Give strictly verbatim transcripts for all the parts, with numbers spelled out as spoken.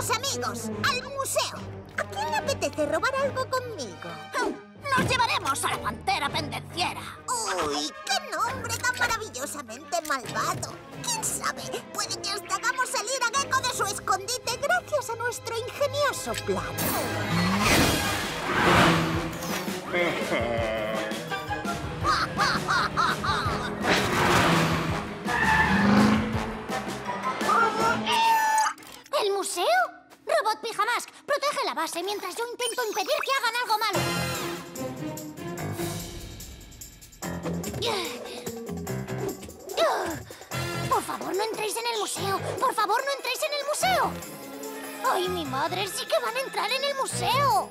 Bienvenidos, amigos, al museo. ¿A quién le apetece robar algo conmigo? ¡Nos llevaremos a la pantera pendenciera! ¡Uy, qué nombre tan maravillosamente malvado! ¿Quién sabe? Puede que hasta hagamos salir a Gecko de su escondite gracias a nuestro ingenioso plan. ¿El museo? Robot Pijamask, protege la base mientras yo intento impedir que hagan algo malo. Por favor, no entréis en el museo. Por favor, no entréis en el museo. ¡Ay, mi madre! ¡Sí que van a entrar en el museo!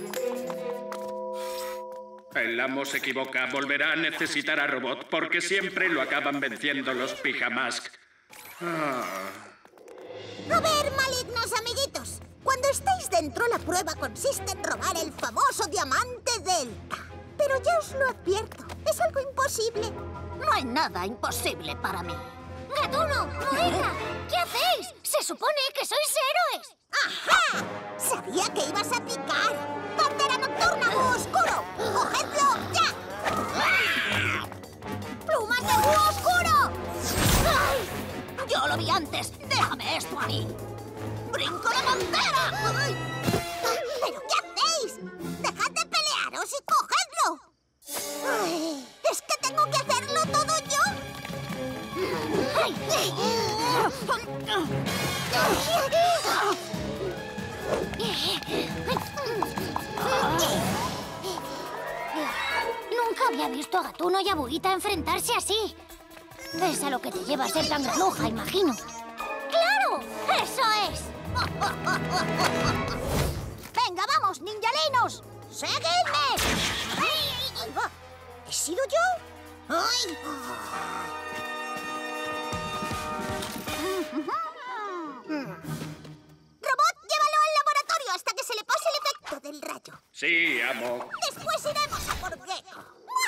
El amo se equivoca. Volverá a necesitar a Robot porque siempre lo acaban venciendo los Pijamask. Ah. A ver, malignos amiguitos. Cuando estáis dentro, la prueba consiste en robar el famoso diamante Delta. Pero ya os lo advierto, es algo imposible. No hay nada imposible para mí. ¡Gatuno! ¡Moeka! ¿Qué hacéis? Se supone que sois héroes. ¡Ajá! Sabía que ibas a picar. ¡Pantera nocturna, búho oscuro! ¡Cogedlo ya! ¡Plumas de búho oscuro! ¡Ay! Yo lo vi antes. Déjame esto a mí. ¡Brinco la pantera! ¡Ay! ¿Pero qué hacéis? ¡Dejad de pelearos y cogedlo! Ay, ¿es que tengo que hacerlo todo yo? ¡Ay! Nunca había visto a Gatuno y a Buita enfrentarse así. Es a lo que te lleva a ser tan granuja, imagino. ¡Claro! ¡Eso es! ¡Venga, vamos, ninjalinos! ¡Seguidme! Ahí va. ¿He sido yo? ¡Ay! Robot, llévalo al laboratorio hasta que se le pase el efecto del rayo. Sí, amo. Después iremos a por Gecko.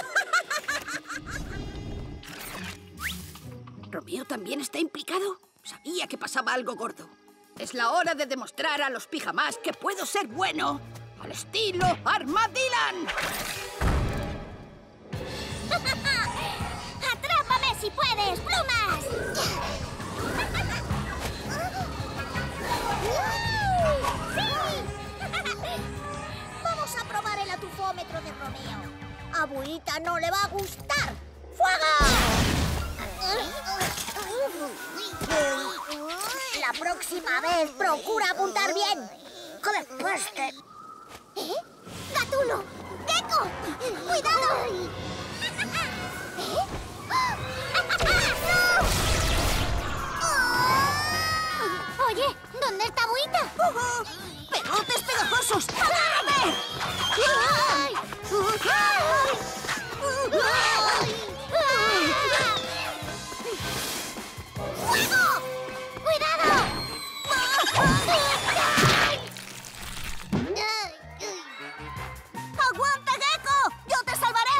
¿Romeo también está implicado? Sabía que pasaba algo gordo. Es la hora de demostrar a los Pijamas que puedo ser bueno. Al estilo Armadillan. ¡Atrápame si puedes, plumas! Vamos a probar el atufómetro de Romeo. A Buita no le va a gustar. ¡Fuego! La próxima vez procura apuntar bien. ¡Que me cueste! ¿Eh? ¡Gatuno! ¡Gecko! ¡Cuidado! ¿Eh? Oye, ¿dónde está Buita? ¡Pegotes pegajosos! ¡Agárrame! ¡Ay! ¡Fuego! ¡Cuidado! ¡Aguanta, Gecko! ¡Yo te salvaré!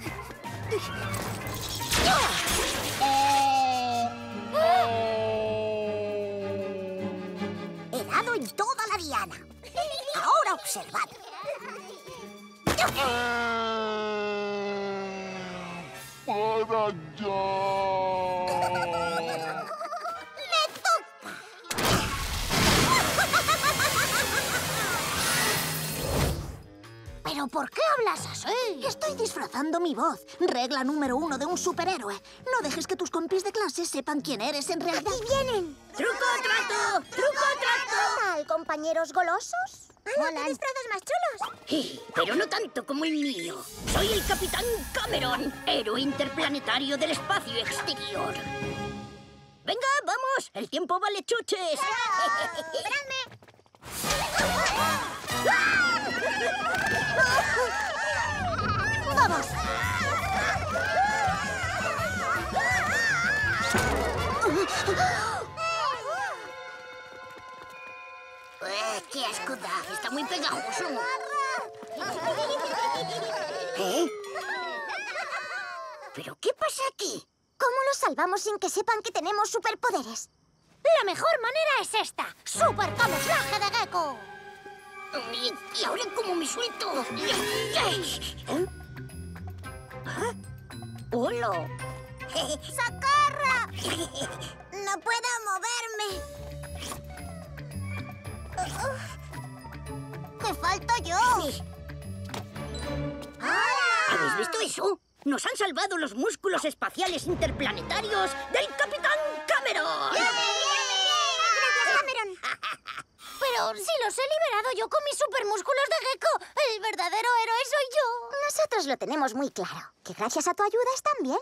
He dado en toda la diana. Ahora observad. ¡Para ya! ¡Le toca! ¿Pero por qué hablas así? Estoy disfrazando mi voz. Regla número uno de un superhéroe. No dejes que tus compis de clase sepan quién eres en realidad. ¡Aquí vienen! ¡Truco o trato! ¡Truco o trato! ¿Qué tal, compañeros golosos? ¡Hola! ¡Qué disfraces más chulos! Pero no tanto como el mío. Soy el Capitán Cameron, héroe interplanetario del espacio exterior. Venga, vamos. El tiempo vale chuches. ¡Esperadme! ¡Vamos! ¡Qué asco da! Está muy pegajoso. ¿Eh? ¿Pero qué pasa aquí? ¿Cómo los salvamos sin que sepan que tenemos superpoderes? La mejor manera es esta. ¡Super camuflaje de gecko! ¿Y, y ahora cómo me suelto? ¿Eh? ¿Ah? ¡Hola! ¡Socorro! No puedo moverme. ¡Me falto yo! ¿Habéis visto eso? Nos han salvado los músculos espaciales interplanetarios del Capitán Cameron. ¡Gracias, Cameron! Pero si los he liberado yo con mis supermúsculos de gecko. El verdadero héroe soy yo. Nosotros lo tenemos muy claro. Que gracias a tu ayuda están bien.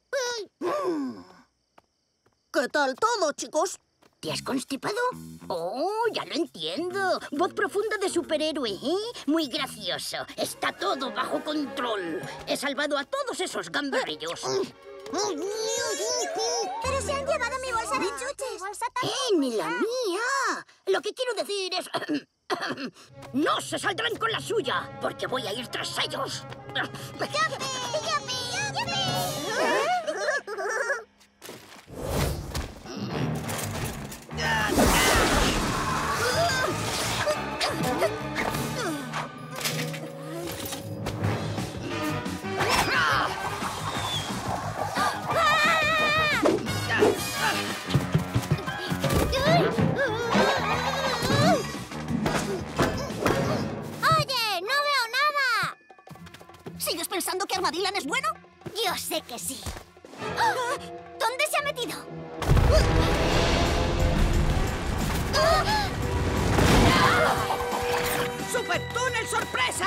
¿Qué tal todo, chicos? ¿Te has constipado? Oh, ya lo entiendo. Voz profunda de superhéroe, ¿eh? Muy gracioso. Está todo bajo control. He salvado a todos esos gamberrillos. Pero se han llevado mi bolsa de chuches. Bolsa ¡Eh, ni la mía! Lo que quiero decir es... no se saldrán con la suya, porque voy a ir tras ellos. ¡Yupi! ¡Yupi! ¡Yupi! ¡Oye, no veo nada! ¿Sigues pensando que Armadillan es bueno? Yo sé que sí. ¡Ah! ¿Dónde se ha metido? ¡Super túnel sorpresa!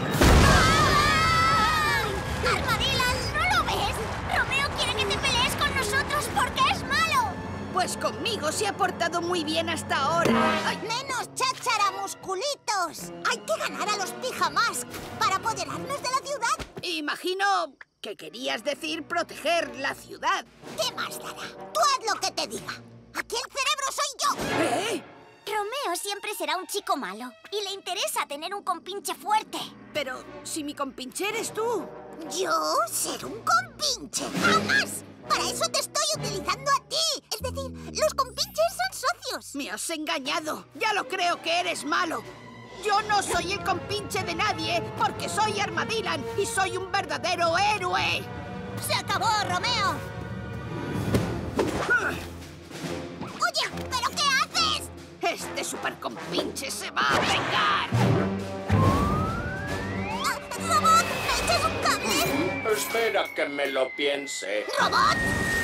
¡Armadillan, no lo ves! Romeo quiere que te pelees con nosotros porque es malo. Pues conmigo se ha portado muy bien hasta ahora. Ay, ¡Menos cháchara, musculitos! Hay que ganar a los Pijamask para apoderarnos de la ciudad. imagino que querías decir proteger la ciudad. ¿Qué más dará? Tú haz lo que te diga. Aquí el cerebro soy yo. ¿Eh? Romeo siempre será un chico malo y le interesa tener un compinche fuerte. Pero si mi compinche eres tú. ¿Yo ser un compinche? ¡Jamás! Para eso te estoy utilizando a ti. Es decir, los compinches son socios. Me has engañado. Ya lo creo que eres malo. Yo no soy el compinche de nadie porque soy Armadillan y soy un verdadero héroe. ¡Se acabó, Romeo! Oye, ¿pero qué haces? Este super compinche se va a vengar. Ah, ¡Robot! ¿Me echas un cable? Espera que me lo piense. ¡Robot!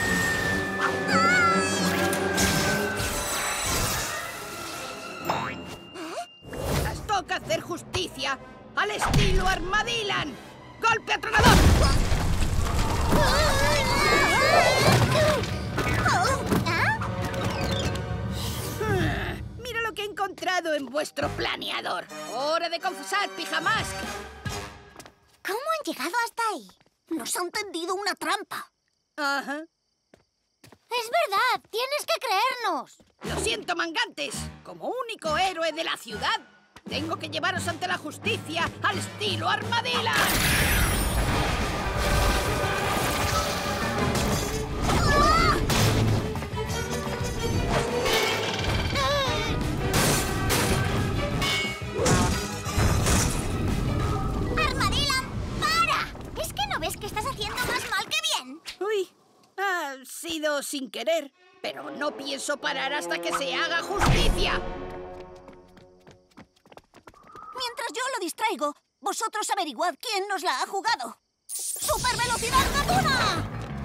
Nos toca hacer justicia al estilo Armadillan. ¡Golpe atronador! Mira lo que he encontrado en vuestro planeador. ¡Hora de confesar, Pijamask! ¿Cómo han llegado hasta ahí? Nos han tendido una trampa. Ajá. Es verdad, tienes que creernos. Lo siento, mangantes. Como único héroe de la ciudad, tengo que llevaros ante la justicia al estilo Armadillan. ¡Armadillan, para! ¿Es que no ves que estás haciendo más mal que bien? Uy, ha sido sin querer, pero no pienso parar hasta que se haga justicia. Mientras yo lo distraigo, vosotros averiguad quién nos la ha jugado. ¡Super velocidad Gatuna!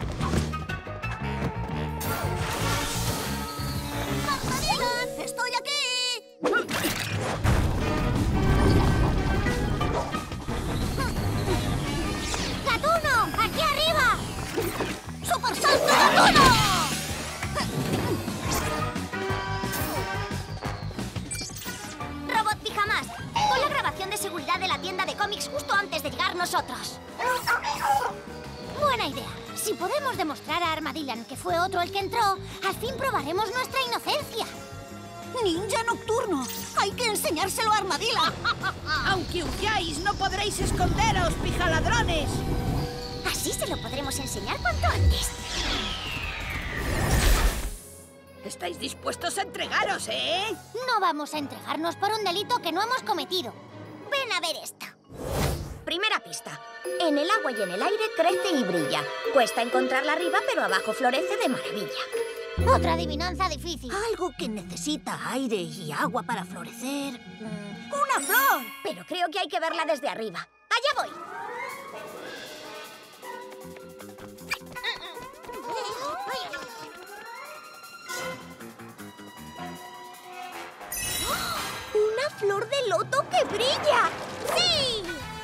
¡Armadillan! ¡Estoy aquí! ¡Gatuno! ¡Aquí arriba! ¡Super salto Gatuna! Robot Pijamask, pon la grabación de seguridad de la tienda de cómics justo antes de llegar nosotros. Buena idea. Si podemos demostrar a Armadillan que fue otro el que entró, al fin probaremos nuestra inocencia. ¡Ninja nocturno! ¡Hay que enseñárselo a Armadillan! Aunque huyáis, no podréis esconderos, pijaladrones. Así se lo podremos enseñar cuanto antes. ¿Estáis dispuestos a entregaros, eh? No vamos a entregarnos por un delito que no hemos cometido. Ven a ver esto. Primera pista. En el agua y en el aire crece y brilla. Cuesta encontrarla arriba, pero abajo florece de maravilla. Otra adivinanza difícil. Algo que necesita aire y agua para florecer. Mm, ¡una flor! Pero creo que hay que verla desde arriba. ¡Allá voy! ¡Una flor de loto que brilla! ¡Sí!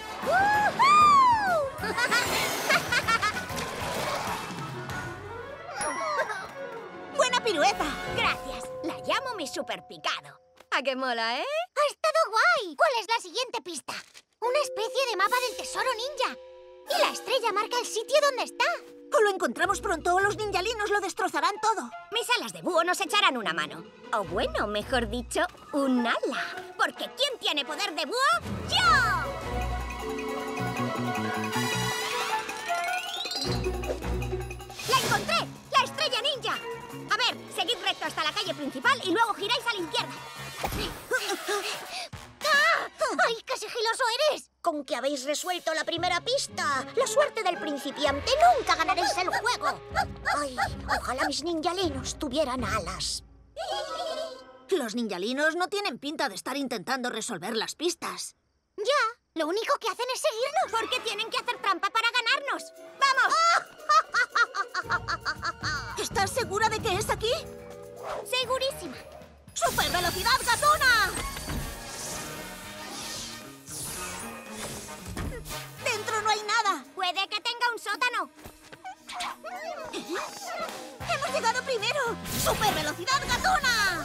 ¡Buena pirueta! Gracias. La llamo mi super picado. ¿A qué mola, eh? ¡Ha estado guay! ¿Cuál es la siguiente pista? Una especie de mapa del tesoro ninja. Y la estrella marca el sitio donde está. O lo encontramos pronto o los ninjalinos lo destrozarán todo. Mis alas de búho nos echarán una mano. O bueno, mejor dicho, un ala. Porque ¿quién tiene poder de búho? ¡Yo! ¡La encontré! ¡La estrella ninja! A ver, seguid recto hasta la calle principal y luego giráis a la izquierda. ¡Ah! ¡Ay, qué sigiloso eres! Con que habéis resuelto la primera pista. La suerte del principiante, nunca ganaréis el juego. Ay, ojalá mis ninjalinos tuvieran alas. Los ninjalinos no tienen pinta de estar intentando resolver las pistas. Ya, lo único que hacen es seguirnos. Porque tienen que hacer trampa para ganarnos. ¡Vamos! ¿Estás segura de que es aquí? Segurísima. ¡Super velocidad gatuna! ¡Dentro no hay nada! Puede que tenga un sótano. ¡Hemos llegado primero! ¡Super velocidad gatuna!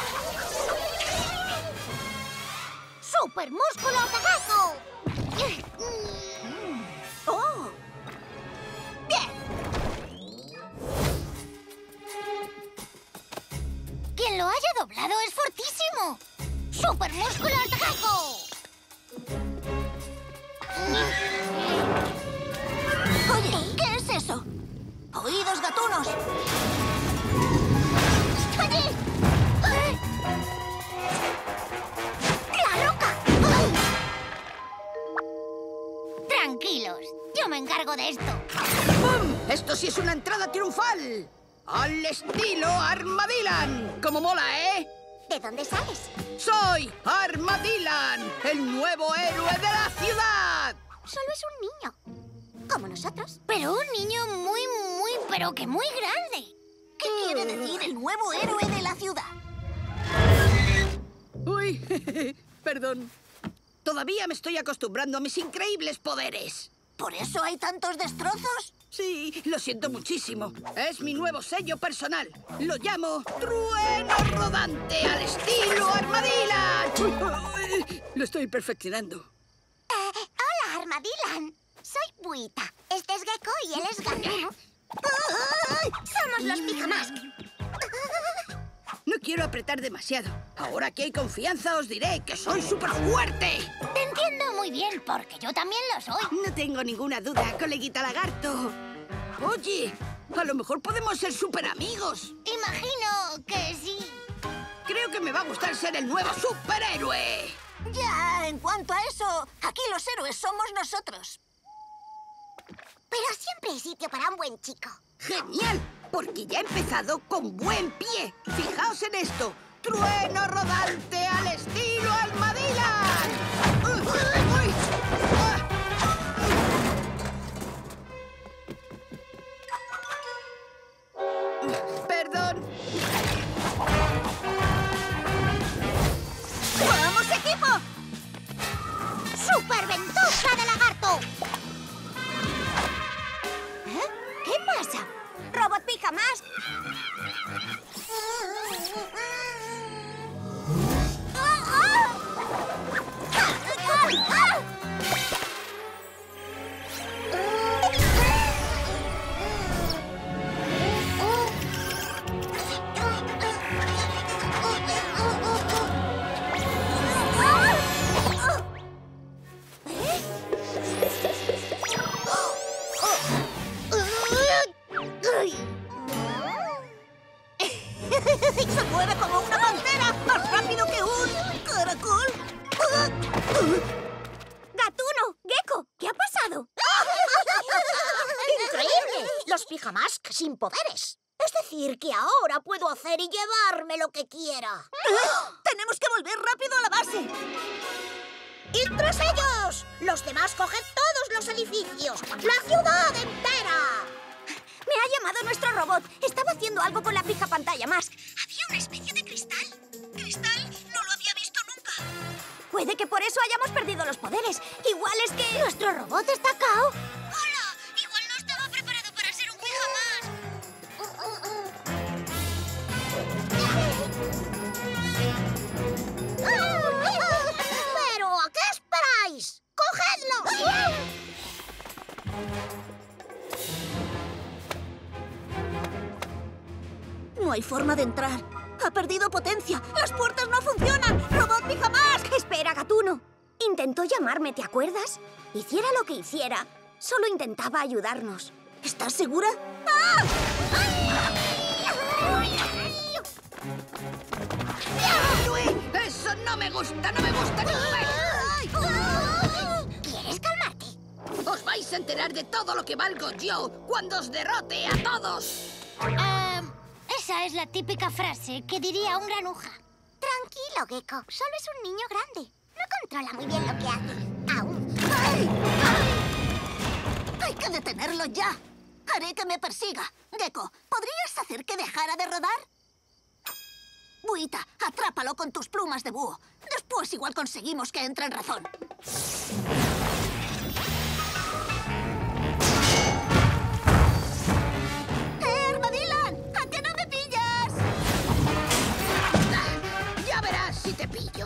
¡Super músculo atacazo! ¡Oh! ¡Bien! Quien lo haya doblado es fortísimo. ¡Super músculo atacazo! Oye, ¿qué es eso? ¡Oídos gatunos! ¡Allí! ¡La loca! Tranquilos, yo me encargo de esto. ¡Bum! ¡Esto sí es una entrada triunfal! ¡Al estilo Armadillan! ¡Cómo mola, eh! ¿De dónde sales? ¡Soy Armadillan, el nuevo héroe de la ciudad! Solo es un niño. Como nosotros. Pero un niño muy, muy, pero que muy grande. ¿Qué quiere decir el nuevo héroe de la ciudad? Uy, perdón. Todavía me estoy acostumbrando a mis increíbles poderes. ¿Por eso hay tantos destrozos? Sí, lo siento muchísimo. Es mi nuevo sello personal. Lo llamo Trueno Rodante al estilo Armadillan. Lo estoy perfeccionando. Eh, hola, Armadillan. Soy Buita. Este es Gecko y él es Gatuno. Somos los Pijamask. No quiero apretar demasiado. Ahora que hay confianza os diré que soy súper fuerte. Te entiendo muy bien, porque yo también lo soy. No tengo ninguna duda, coleguita lagarto. Oye, a lo mejor podemos ser súper amigos. Imagino que sí. Creo que me va a gustar ser el nuevo superhéroe. Ya, en cuanto a eso, aquí los héroes somos nosotros. Pero siempre hay sitio para un buen chico. ¡Genial! Porque ya he empezado con buen pie. Fijaos en esto. Trueno rodante al estilo Armadillan. ¡Uy! ¡Uy! ¡Ah! Perdón. ¡Vamos, equipo! ¡Super ventosa de lagarto! ¿Eh? ¿Qué pasa? ¡Robot Pijamask! ¡Se mueve como una pantera! ¡Más rápido que un caracol! ¡Gatuno! ¡Gecko! ¿Qué ha pasado? ¡Increíble! Los Pijamask sin poderes. Es decir, que ahora puedo hacer y llevarme lo que quiera. ¡Tenemos que volver rápido a la base! ¡Y tras ellos! Los demás coged todos los edificios. ¡La ciudad entera! Me ha llamado nuestro robot. Estaba haciendo algo con la pija pantalla Mask. Había una especie de cristal. ¿Cristal? No lo había visto nunca. Puede que por eso hayamos perdido los poderes. Igual es que... ¿Nuestro robot está cao? ¡Hola! Igual no estaba preparado para ser un pijamask. ¿Pero a qué esperáis? ¡Cogedlo! No hay forma de entrar. Ha perdido potencia. ¡Las puertas no funcionan! ¡Robot Pijamask! Espera, Gatuno. Intentó llamarme, ¿te acuerdas? Hiciera lo que hiciera, solo intentaba ayudarnos. ¿Estás segura? ¡Ah! ¡Eso no me gusta! ¡No me gusta ni un mes! ¿Quieres calmarte? Os vais a enterar de todo lo que valgo yo cuando os derrote a todos. Eh, esa es la típica frase que diría un granuja. Tranquilo, Gecko. Solo es un niño grande. No controla muy bien lo que hace. Aún. ¡Ay! ¡Hay que detenerlo ya! Haré que me persiga. Gecko, ¿podrías hacer que dejara de rodar? Buita, atrápalo con tus plumas de búho. Después igual conseguimos que entre en razón. ¡Eh, Armadillan! ¿A qué no me pillas? Ya verás si te pillo.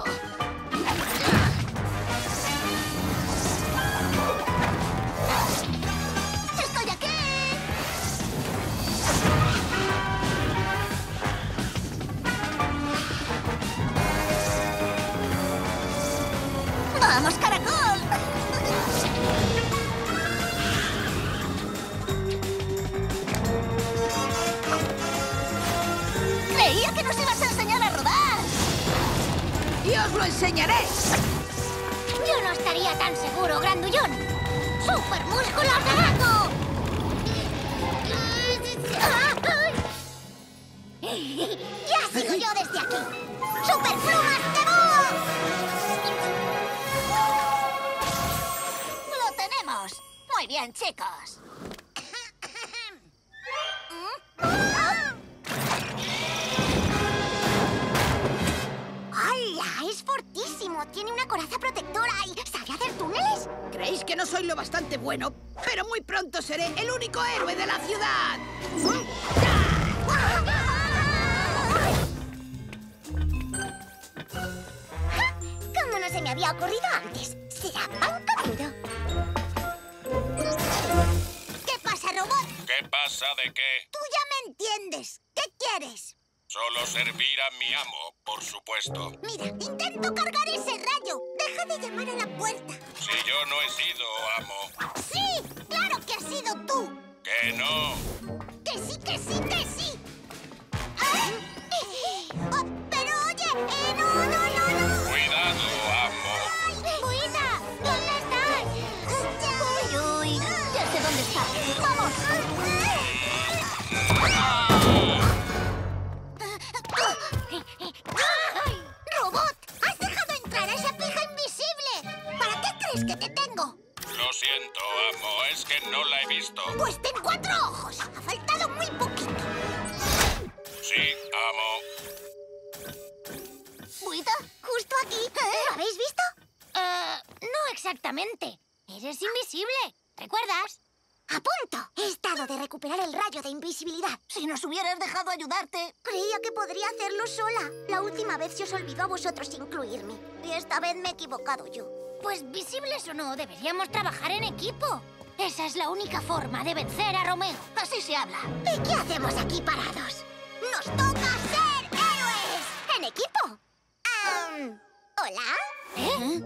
¡Estoy aquí! ¡Vamos, caracol! Creía que nos ibas a enseñar a rodar. ¡Y os lo enseñaré! Yo no estaría tan seguro, grandullón. ¡Super músculos de gato! ¡Ya sigo yo desde aquí! ¡Super plumas de búho! ¡Lo tenemos! Muy bien, chicos. ¡Hala! ¡Es fortísimo! Tiene una coraza protectora y sabe hacer túneles. Creéis que no soy lo bastante bueno, pero muy pronto seré el único héroe de la ciudad. ¿Cómo no se me había ocurrido antes? Será pan comido. ¿Qué pasa, robot? ¿Qué pasa de qué? Tú ya me entiendes. ¿Qué quieres? Solo servir a mi amo, por supuesto. Mira, intento cargar ese rayo. Deja de llamar a la puerta. Si yo no he sido amo. ¡Sí! ¡Claro que has sido tú! Que no. ¡Que sí, que sí, que sí! ¿Ah? Oh, pero oye, eh, no, no, no, no. Cuidado, amo. ¡Buita! ¿Dónde estás? Uy, uy. Ya sé dónde está. ¡Vamos! ¡Robot! ¡Has dejado entrar a esa pija invisible! ¿Para qué crees que te tengo? Lo siento, amo. Es que no la he visto. Pues ten cuatro ojos. Ha faltado muy poquito. Sí, amo. ¿Buita? Justo aquí. ¿Lo habéis visto? Eh, no exactamente. Eres invisible. ¿Recuerdas? ¡A punto! He estado de recuperar el rayo de invisibilidad. Si nos hubieras dejado ayudarte. Creía que podría hacerlo sola. La última vez se os olvidó a vosotros incluirme. Y esta vez me he equivocado yo. Pues visibles o no, deberíamos trabajar en equipo. Esa es la única forma de vencer a Romeo. Así se habla. ¿Y qué hacemos aquí parados? ¡Nos toca ser héroes! ¿En equipo? Um, ¿Hola? ¿Eh?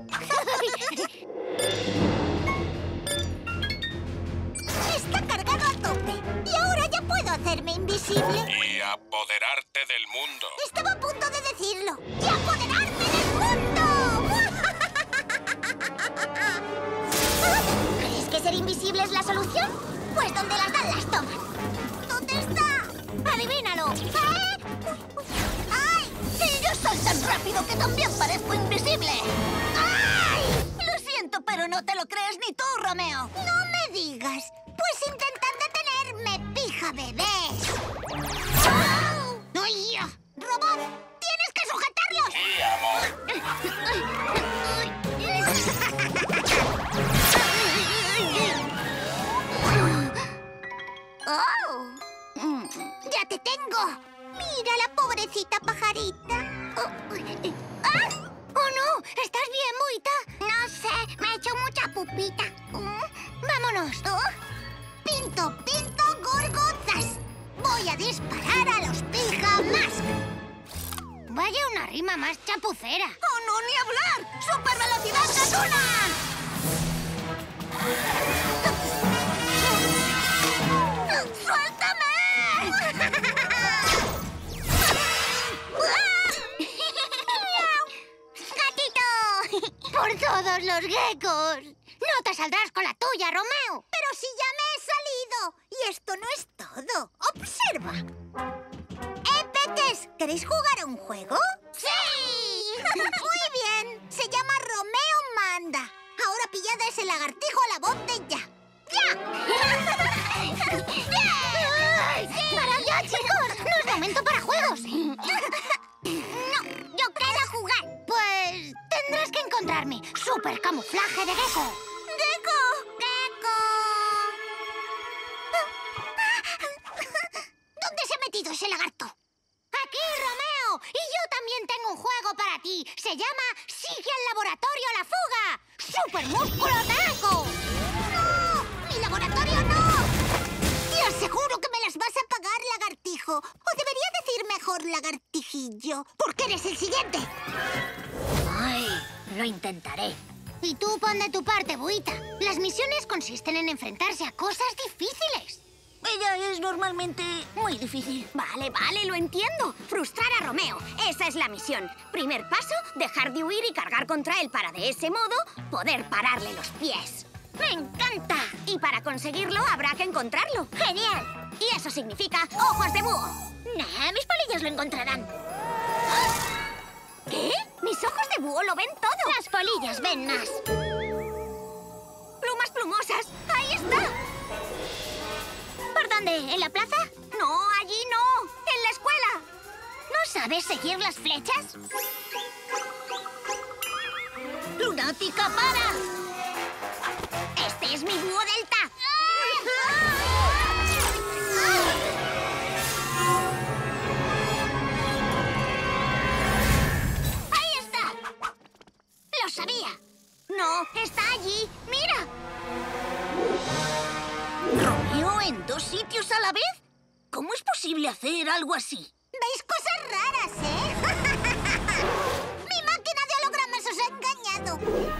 Está cargado a tope. Y ahora ya puedo hacerme invisible. invisible? Y apoderarte del mundo. Estaba a punto de decirlo. ¡Y apoderarme del mundo! ¿Crees que ser invisible es la solución? Pues donde las dan las toman. ¿Dónde está? ¡Adivínalo! ¿Eh? ¡Ay! ¡Y yo soy tan rápido que también parezco invisible! ¡Ay! Lo siento, pero no te lo crees ni tú, Romeo. No me digas. Pues intentad detenerme, pija bebé. ¡Ay, ya! ¡Robot! ¡Tienes que sujetarlos! Sí, amor. ¡Oh! ¡Ya te tengo! ¡Mira la pobrecita pajarita! ¡Ah! ¡Oh, no! ¿Estás bien, Buita? No sé, me ha hecho mucha pupita. ¡Vámonos! Oh, ¡Pinto, pinto, gorgotas! ¡Voy a disparar a los Pijamask! Vaya una rima más chapucera. ¡Oh, no, ni hablar! ¡Super velocidad Gatuna! ¡Suéltame! ¡Gatito! ¡Por todos los geckos! ¡No te saldrás con la tuya, Romeo! Pero si ya me he salido. Y esto no es todo. Observa. ¡Eh, peques! ¿Queréis jugar a un juego? ¡Sí! Muy bien. Se llama Romeo Manda. Ahora pillad a ese lagartijo a la voz de ya. ¡Ya! ¡Para ya, chicos! ¡No es momento para juegos! No, yo quiero jugar. Pues tendrás que encontrarme. ¡Super camuflaje de gecko! ¡Gecko! ¡Gecko! ¿Dónde se ha metido ese lagarto? ¡Aquí, Romeo! Y yo también tengo un juego para ti. Se llama Sigue al laboratorio a la fuga. ¡Super músculo de gecko! ¡No! ¡Mi laboratorio no! Te aseguro que me las vas a pagar, lagartijo. O debería decir mejor lagartijillo, porque eres el siguiente. Ay, lo intentaré. Y tú pon de tu parte, Buita. Las misiones consisten en enfrentarse a cosas difíciles. Ella es normalmente muy difícil. Vale, vale, lo entiendo. Frustrar a Romeo. Esa es la misión. Primer paso, dejar de huir y cargar contra él para de ese modo poder pararle los pies. ¡Me encanta! Y para conseguirlo habrá que encontrarlo. ¡Genial! Y eso significa ojos de búho. Nah, mis polillas lo encontrarán. ¿Qué? Mis ojos de búho lo ven todo. Las polillas ven más. Plumas plumosas. ¡Ahí está! ¿Por dónde? ¿En la plaza? No, allí no. En la escuela. ¿No sabes seguir las flechas? ¡Lunática, para! Este es mi búho delta. ¡Ahí está! ¡Lo sabía! No, está allí. ¡Mira! ¿Romeo en dos sitios a la vez? ¿Cómo es posible hacer algo así? ¿Veis cosas raras, eh? ¡Mi máquina de hologramas os ha engañado!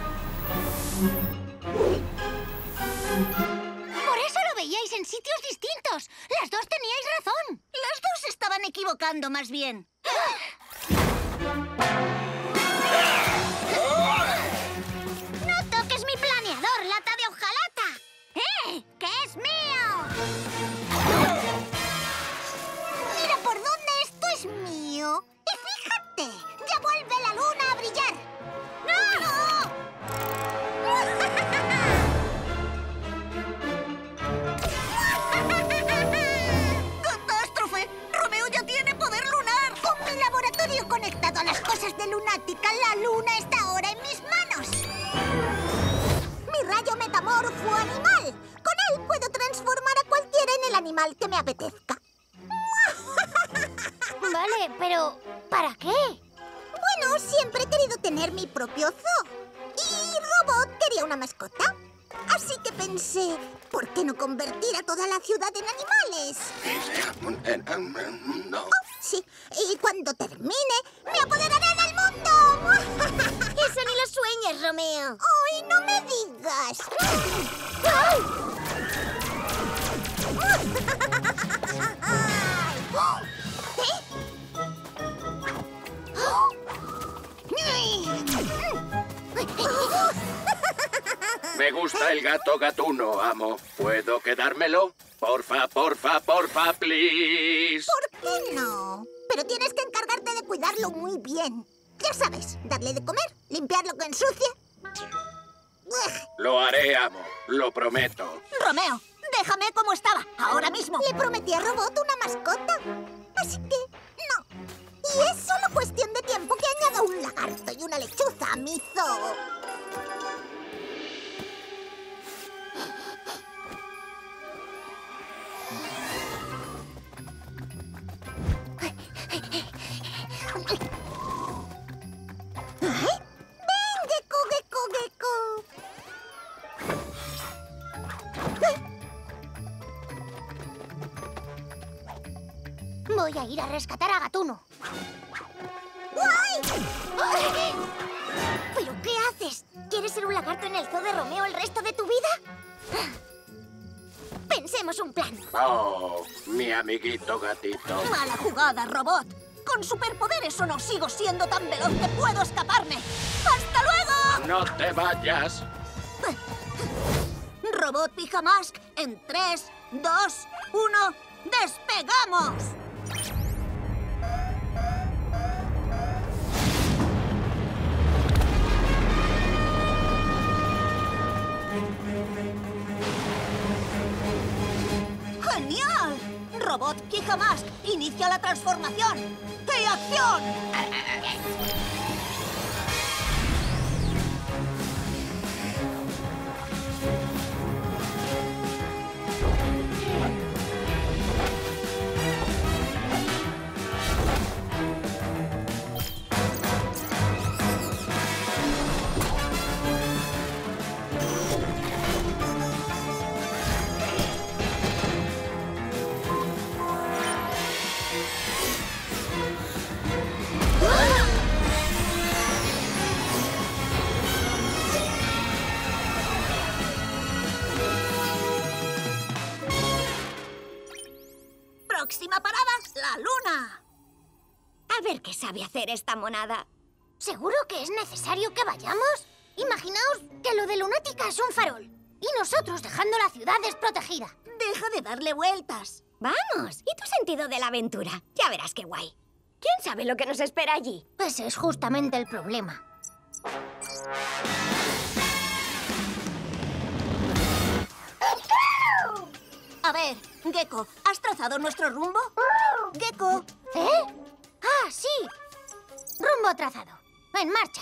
Por eso lo veíais en sitios distintos. Las dos teníais razón. Las dos estaban equivocando, más bien. ¡No toques mi planeador, lata de hojalata! ¡Eh! ¡Que es mío! ¡Mira por dónde esto es mío! ¡Y fíjate! ¡Ya vuelve la luna a brillar! ¡No! ¡Catástrofe! ¡Romeo ya tiene poder lunar! Con mi laboratorio conectado a las cosas de Lunática, la luna está ahora en mis manos. Mi rayo metamorfo animal. Con él puedo transformar a cualquiera en el animal que me apetezca. Vale, pero ¿para qué? Bueno, siempre he querido tener mi propio zoo. Y Robot quería una mascota. Así que pensé, ¿por qué no convertir a toda la ciudad en animales? No. Oh, sí, y cuando termine, me apoderaré del mundo. Eso ni lo sueñes, Romeo. ¡Ay, no me digas! Me gusta el gato gatuno, amo. ¿Puedo quedármelo? Porfa, porfa, porfa, please. ¿Por qué no? Pero tienes que encargarte de cuidarlo muy bien. Ya sabes, darle de comer, limpiar lo que ensucia. Ugh. Lo haré, amo. Lo prometo. Romeo, déjame como estaba, ahora mismo. Le prometí a Robot una mascota. Así que, no. Y es solo cuestión de tiempo que añada un lagarto y una lechuza a mi zoo. Voy a ir a rescatar a Gatuno. ¡Guay! ¿Pero qué haces? ¿Quieres ser un lagarto en el zoo de Romeo el resto de tu vida? Pensemos un plan. Oh, mi amiguito gatito. Mala jugada, Robot. Con superpoderes o no sigo siendo tan veloz que puedo escaparme. ¡Hasta luego! No te vayas. Robot Pijamask, en tres, dos, uno, ¡despegamos! ¡Genial! Robot Pijamask, inicia la transformación. ¡Y acción! Próxima parada, la luna. A ver qué sabe hacer esta monada. ¿Seguro que es necesario que vayamos? Imaginaos que lo de Lunática es un farol y nosotros dejando la ciudad desprotegida. Deja de darle vueltas. Vamos, ¿y tu sentido de la aventura? Ya verás qué guay. ¿Quién sabe lo que nos espera allí? Ese es justamente el problema. A ver, Gecko, ¿has trazado nuestro rumbo? Gecko. ¿Eh? Ah, sí. Rumbo trazado. En marcha.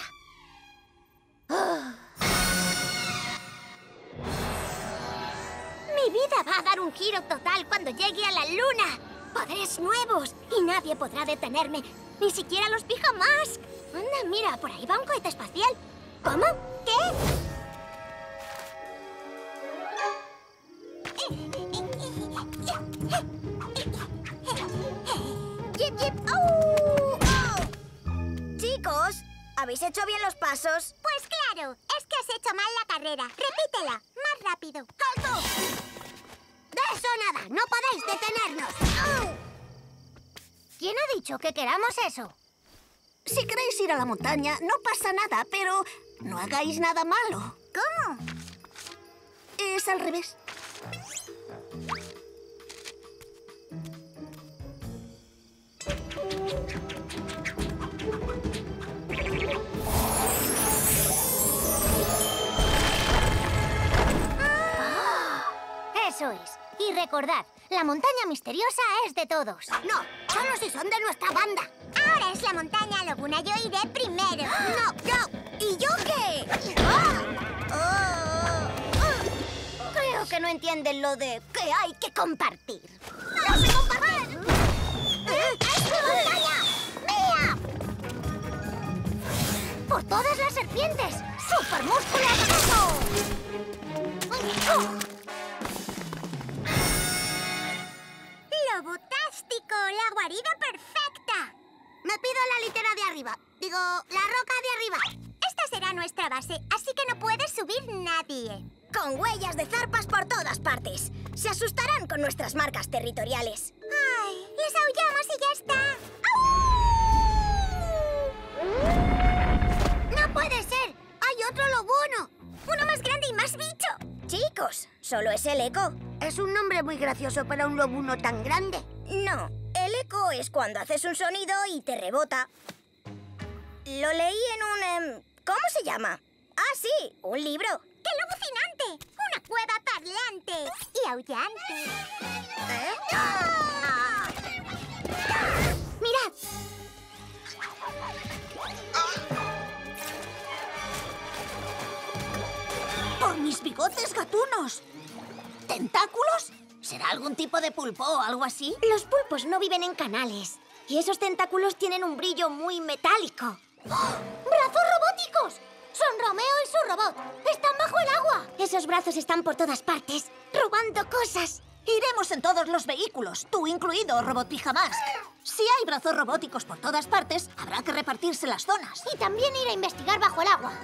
Mi vida va a dar un giro total cuando llegue a la luna. Poderes nuevos y nadie podrá detenerme. Ni siquiera los Pijamask. Anda, mira, por ahí va un cohete espacial. ¿Cómo? ¿Qué? ¡Yip, yip! ¡Au! ¡Au! Chicos, ¿habéis hecho bien los pasos? Pues claro, es que has hecho mal la carrera. Repítela, más rápido. ¡Alto! De eso nada, no podéis detenernos. ¡Au! ¿Quién ha dicho que queramos eso? Si queréis ir a la montaña, no pasa nada, pero no hagáis nada malo. ¿Cómo? Es al revés. Eso es. Y recordad, la montaña misteriosa es de todos. No, solo si son de nuestra banda. Ahora es la montaña Laguna, yo iré primero. No, yo. ¿Y yo qué? ¡Ah! ¡Oh! ¡Oh! Creo que no entienden lo de que hay que compartir. ¡No sé compartir! ¡Es mi montaña! ¡Mía! ¡Por todas las serpientes! ¡Super músculo abrazo! ¡Lobotástico! ¡La guarida perfecta! Me pido la litera de arriba. Digo, la roca de arriba. Esta será nuestra base, así que no puede subir nadie. Con huellas de zarpas por todas partes. Se asustarán con nuestras marcas territoriales. ¡Ay! Les aullamos y ya está. ¡No puede ser! ¡Hay otro lobuno! ¡Uno más grande y más bichos! Solo es el eco. Es un nombre muy gracioso para un lobuno tan grande. No, el eco es cuando haces un sonido y te rebota. Lo leí en un... em, ¿cómo se llama? Ah, sí, un libro. ¡Qué alucinante! ¡Una cueva parlante y aullante! ¿Eh? ¡Ah! ¡Mirad! ¡Por mis bigotes gatunos! ¿Tentáculos? ¿Será algún tipo de pulpo o algo así? Los pulpos no viven en canales. Y esos tentáculos tienen un brillo muy metálico. ¡Oh! ¡Brazos robóticos! Son Romeo y su robot. ¡Están bajo el agua! Esos brazos están por todas partes, robando cosas. Iremos en todos los vehículos, tú incluido, Robot Pijamask. Si hay brazos robóticos por todas partes, habrá que repartirse las zonas. Y también ir a investigar bajo el agua.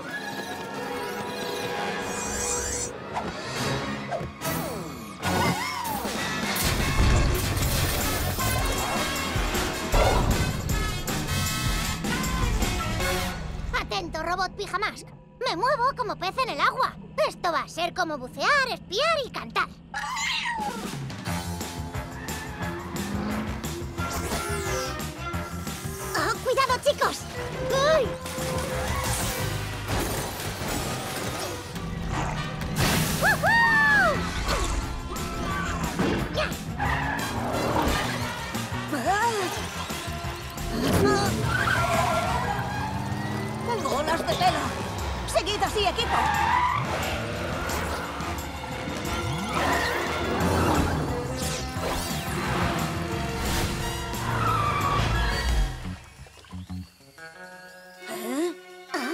Atento, Robot Pijamask. Me muevo como pez en el agua. Esto va a ser como bucear, espiar y cantar. ¡Oh, cuidado, chicos! ¡Ay! ¡Woohoo! ¡Ya! ¡Bolas de pelo! ¡Seguid así, equipo! ¿Eh? ¿Ah?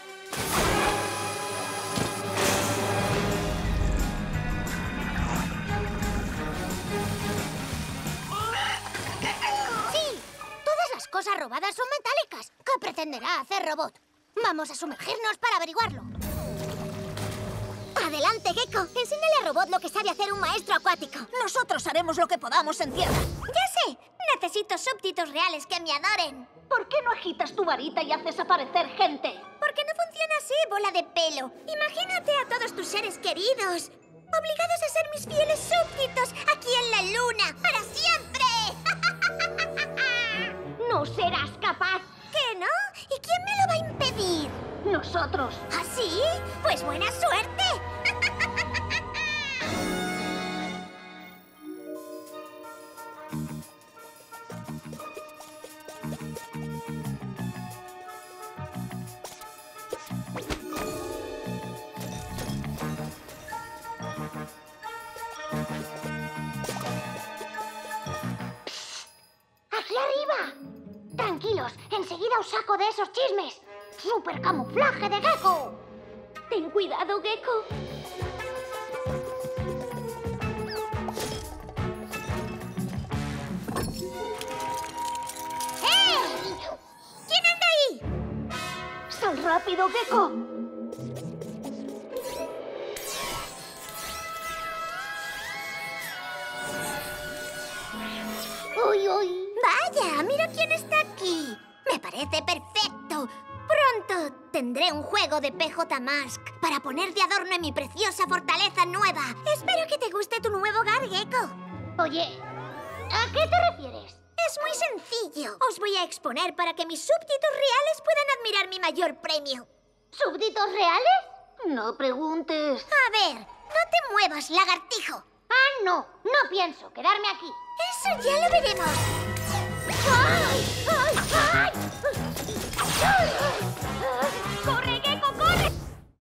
¡Sí! Todas las cosas robadas son metálicas. ¿Qué pretenderá hacer Robot? Vamos a sumergirnos para averiguarlo. ¡Adelante, Gecko! Enséñale a Robot lo que sabe hacer un maestro acuático. Nosotros haremos lo que podamos en tierra. ¡Ya sé! Necesito súbditos reales que me adoren. ¿Por qué no agitas tu varita y haces aparecer gente? Porque no funciona así, bola de pelo. Imagínate a todos tus seres queridos, obligados a ser mis fieles súbditos aquí en la luna, para siempre. ¡No serás capaz! ¿Qué no? ¿Y quién me lo va a impedir? ¡Nosotros! ¿Así? Pues buena suerte. ¡Aquí arriba! Tranquilos, enseguida os saco de esos chismes. ¡Super camuflaje de Gecko! ¡Ten cuidado, Gecko! ¡Hey! ¿Quién anda ahí? ¡Sal rápido, Gecko! ¡Uy, uy! Vaya, mira quién está aquí. Me parece perfecto. Pronto tendré un juego de P J Mask para poner de adorno en mi preciosa fortaleza nueva. Espero que te guste tu nuevo hogar, Gecko. Oye, ¿a qué te refieres? Es muy sencillo. Os voy a exponer para que mis súbditos reales puedan admirar mi mayor premio. ¿Súbditos reales? No preguntes. A ver, no te muevas, lagartijo. Ah, no. No pienso quedarme aquí. Eso ya lo veremos. ¡Ay! ¡Ah!